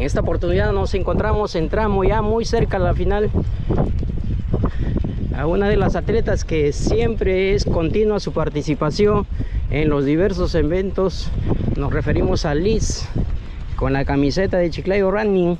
esta oportunidad nos encontramos en tramo ya muy cerca a la final, a una de las atletas que siempre es continua su participación en los diversos eventos. Nos referimos a Liz con la camiseta de Chiclayo Running.